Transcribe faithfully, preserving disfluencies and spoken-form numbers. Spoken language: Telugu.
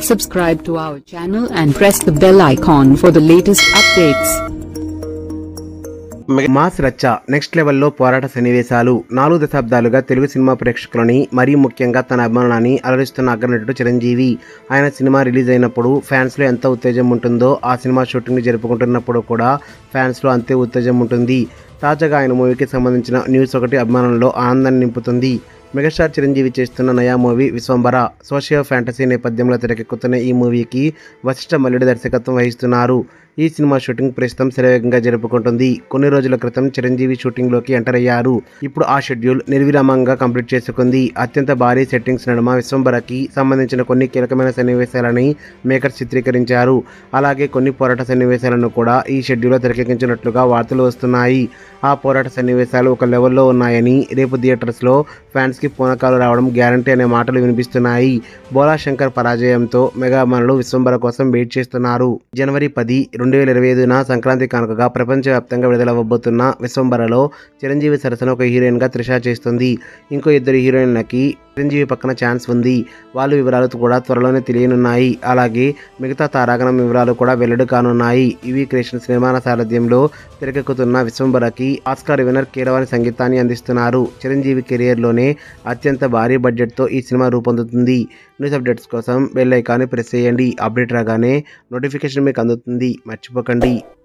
Subscribe to our channel and press the bell icon for the latest updates. Mass రచ్చ నెక్స్ట్ లెవెల్లో పోరాట సన్నివేశాలు. నాలుగు దశాబ్దాలుగా తెలుగు సినిమా ప్రేక్షకులని మరీ ముఖ్యంగా తన అభిమానాన్ని అలరిస్తున్న అగ్రనటుడు చిరంజీవి. ఆయన సినిమా రిలీజ్ అయినప్పుడు ఫ్యాన్స్లో ఎంత ఉత్తేజం ఉంటుందో ఆ సినిమా షూటింగ్ జరుపుకుంటున్నప్పుడు కూడా ఫ్యాన్స్లో అంతే ఉత్తేజం ఉంటుంది. తాజాగా ఆయన మూవీకి సంబంధించిన న్యూస్ ఒకటి అభిమానుల్లో ఆనందాన్ని నింపుతుంది. మెగాస్టార్ చిరంజీవి చేస్తున్న నయా మూవీ విశ్వంబర సోషియో ఫ్యాంటసీ నేపథ్యంలో తెరకెక్కుతున్న ఈ మూవీకి వశిష్ఠ మల్లిడి దర్శకత్వం వహిస్తున్నారు. ఈ సినిమా షూటింగ్ ప్రస్తుతం శరవేగంగా జరుపుకుంటుంది. కొన్ని రోజుల క్రితం చిరంజీవి షూటింగ్లోకి ఎంటర్ అయ్యారు. ఇప్పుడు ఆ షెడ్యూల్ నిర్విరామంగా కంప్లీట్ చేసుకుంది. అత్యంత భారీ సెట్టింగ్స్ నడుమ విశ్వంబరకి సంబంధించిన కొన్ని కీలకమైన సన్నివేశాలని మేకర్స్ చిత్రీకరించారు. అలాగే కొన్ని పోరాట సన్నివేశాలను కూడా ఈ షెడ్యూల్లో తెరకెక్కించినట్లుగా వార్తలు వస్తున్నాయి. ఆ పోరాట సన్నివేశాలు ఒక లెవెల్లో ఉన్నాయని, రేపు థియేటర్స్లో ఫ్యాన్స్కి పూనకాలు రావడం గ్యారంటీ అనే మాటలు వినిపిస్తున్నాయి. బోలా శంకర్ పరాజయంతో మెగామానులు విశ్వంబర కోసం వెయిట్ చేస్తున్నారు. జనవరి పది రెండు వేల ఇరవై ఐదున సంక్రాంతి కానుకగా ప్రపంచవ్యాప్తంగా విడుదలవ్వబోతున్న విశ్వంబరలో చిరంజీవి సరసన ఒక హీరోయిన్గా త్రిష చేస్తుంది. ఇంకో ఇద్దరు హీరోయిన్లకి చిరంజీవి పక్కన ఛాన్స్ ఉంది. వాళ్ళ వివరాలు కూడా త్వరలోనే తెలియనున్నాయి. అలాగే మిగతా తారాగణం వివరాలు కూడా వెల్లడి కానున్నాయి. ఈవీ క్రియేషన్స్ నిర్మాణ సారథ్యంలో తెరకెక్కుతున్న విశ్వంబరకి ఆస్కార్ విన్నర్ కీరవాణి సంగీతాన్ని అందిస్తున్నారు. చిరంజీవి కెరియర్లోనే అత్యంత భారీ బడ్జెట్తో ఈ సినిమా రూపొందుతుంది. న్యూస్ అప్డేట్స్ కోసం బెల్ ఐకాన్ని ప్రెస్ చేయండి. అప్డేట్ రాగానే నోటిఫికేషన్ మీకు అందుతుంది. మర్చిపోకండి.